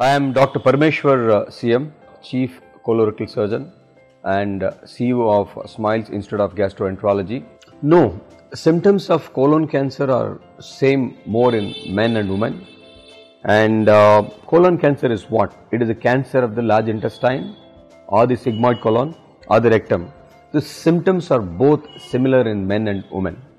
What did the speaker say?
I am Dr. Parameshwara, CM, Chief Colorectal Surgeon and CEO of Smiles Institute of Gastroenterology. No, symptoms of colon cancer are same more in men and women. And colon cancer is what? It is a cancer of the large intestine or the sigmoid colon or the rectum. The symptoms are both similar in men and women.